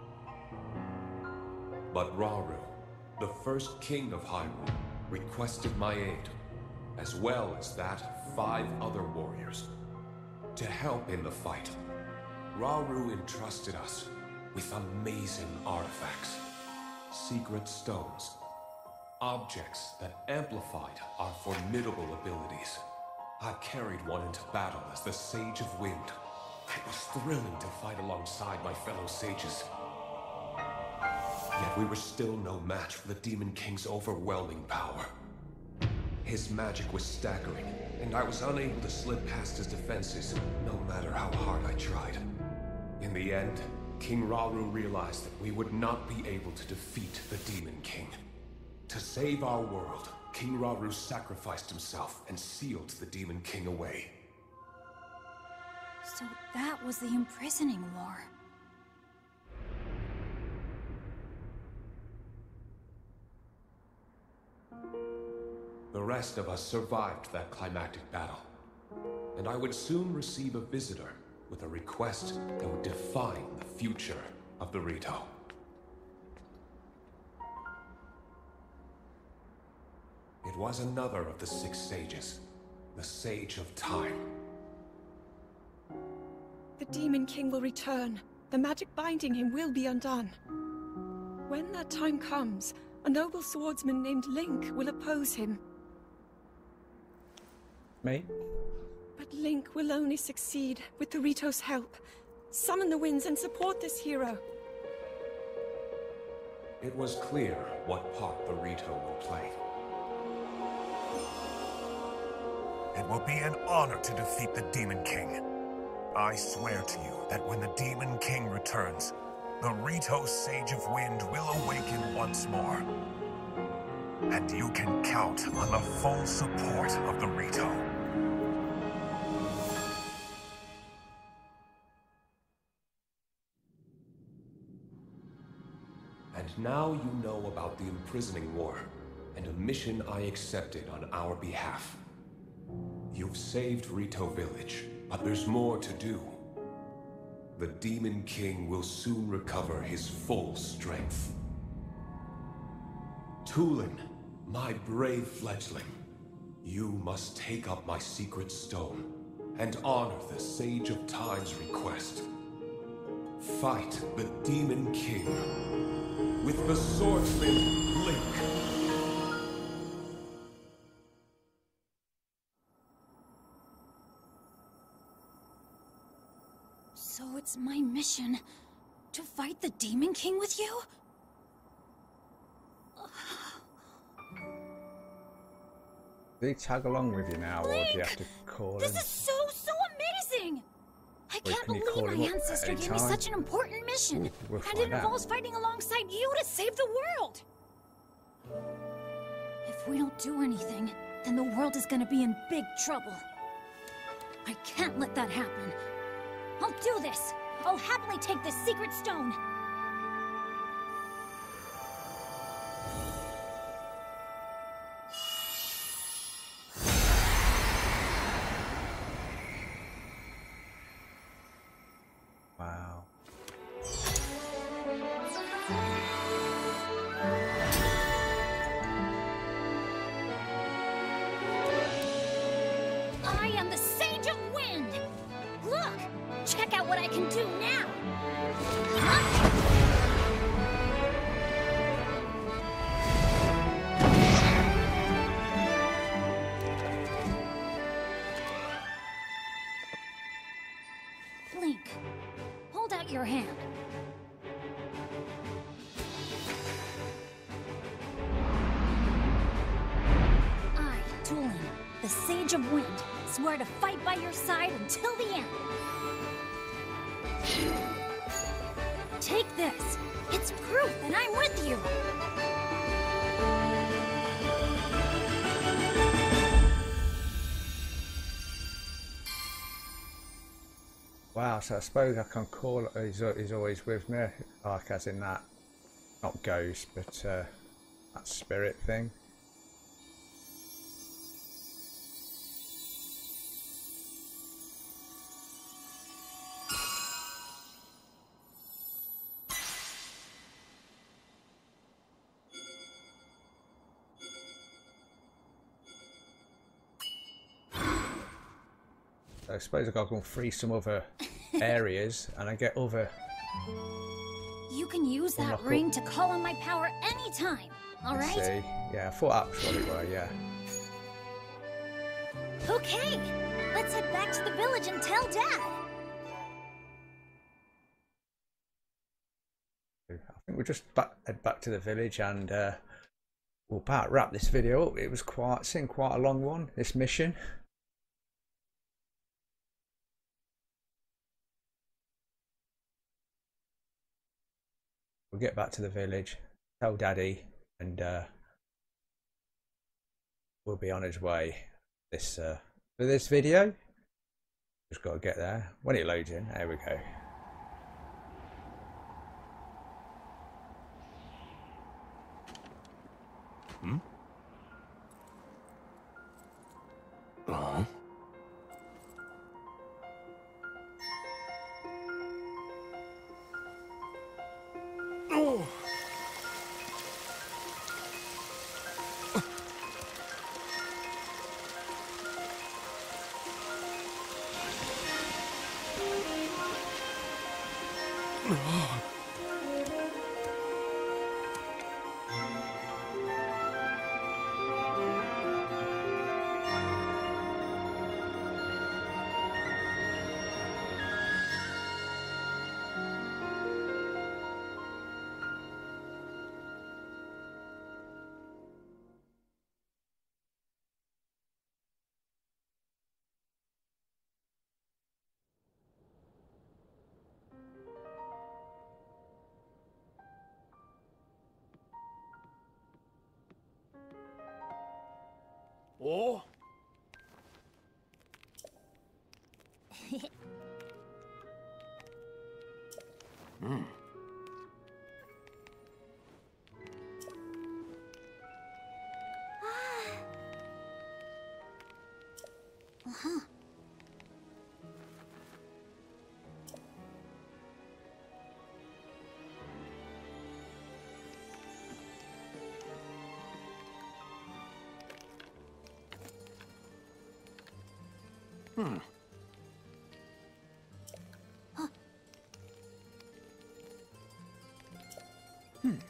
But Rauru, the first king of Hyrule, requested my aid, as well as that of five other warriors, to help in the fight. Rauru entrusted us with amazing artifacts, secret stones, objects that amplified our formidable abilities. I carried one into battle as the Sage of Wind. It was thrilling to fight alongside my fellow sages. Yet we were still no match for the Demon King's overwhelming power. His magic was staggering, and I was unable to slip past his defenses, no matter how hard I tried. In the end, King Rauru realized that we would not be able to defeat the Demon King. To save our world, King Rauru sacrificed himself and sealed the Demon King away. So that was the imprisoning war. rest of us survived that climactic battle, and I would soon receive a visitor with a request that would define the future of the Rito. It was another of the six sages, the Sage of Time. The Demon King will return. The magic binding him will be undone. When that time comes, a noble swordsman named Link will oppose him. Me? But Link will only succeed with the Rito's help. Summon the winds and support this hero. It was clear what part the Rito would play. It will be an honor to defeat the Demon King. I swear to you that when the Demon King returns, the Rito Sage of Wind will awaken once more. And you can count on the full support of the Rito. And now you know about the imprisoning war, and a mission I accepted on our behalf. You've saved Rito Village, but there's more to do. The Demon King will soon recover his full strength. Tulin, my brave fledgling, you must take up my secret stone and honor the Sage of Time's request. Fight the Demon King with the swordsman Link. So it's my mission to fight the Demon King with you? Do they tag along with you now, or do you have to call This him? is so, so amazing! I Wait, can't can you believe call him my up ancestor at any gave me time? such an important mission. Ooh, we'll and it find out. involves fighting alongside you to save the world! If we don't do anything, then the world is gonna be in big trouble. I can't let that happen. I'll do this! I'll happily take this secret stone! Wow. I am the Sage of Wind! Look! Check out what I can do now! Huh? Link, hold out your hand. I, Tulin, the Sage of Wind, swear to fight by your side until the end. Take this. It's proof that I'm with you. Wow, so I suppose I can call it, he's, he's always with me, like as in that, not ghost, but uh, that spirit thing. So I suppose I've got to go and free some other areas, and I get other. You can use that Unlock ring up. to call on my power anytime, all Let's right? see. Yeah, I thought that's what it were. Yeah. Okay, let's head back to the village and tell Dad. I think we'll just back, head back to the village, and uh, we'll about wrap this video up. It was quite, seemed quite a long one, this mission. We'll get back to the village, tell Daddy, and uh, we'll be on his way. This uh, for this video. Just got to get there. When it loads in, there we go. Hmm? Oh. Oh. Hmm. Uh-huh. Hmm. Huh. Hmm.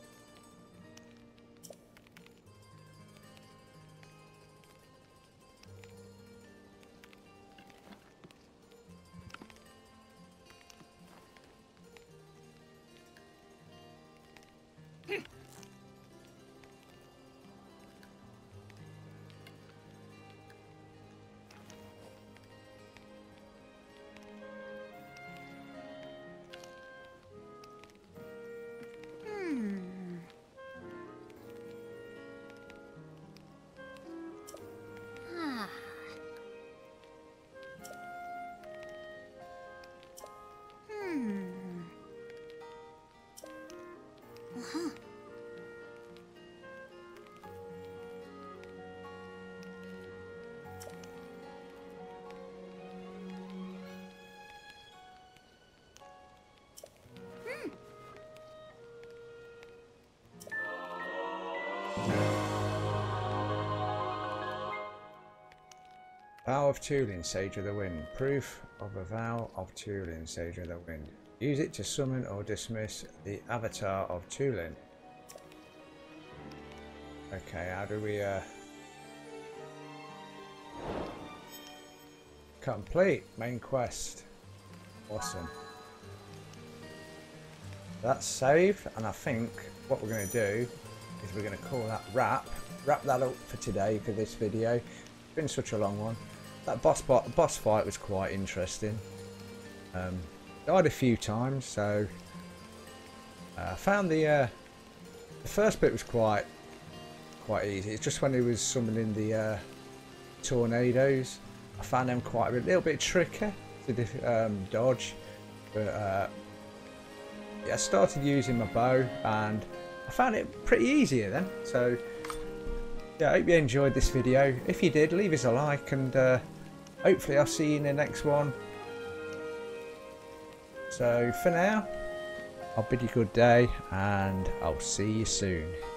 Ah. Hmm. Uh-huh. Vow of Tulin, Sage of the Wind. Proof of a vow of Tulin, Sage of the Wind. Use it to summon or dismiss the avatar of Tulin. Okay, how do we uh complete main quest? Awesome. That's saved, and I think what we're going to do is we're going to call that wrap wrap that up for today for this video. It's been such a long one. That boss boss fight was quite interesting. Um, died a few times, so I uh, found the uh, the first bit was quite quite easy. It's just when he was summoning the uh, tornadoes, I found them quite a little bit tricky to um, dodge. But uh, yeah, I started using my bow and I found it pretty easier then. So yeah, I hope you enjoyed this video. If you did, leave us a like, and uh, hopefully I'll see you in the next one. So for now, I'll bid you good day, and I'll see you soon.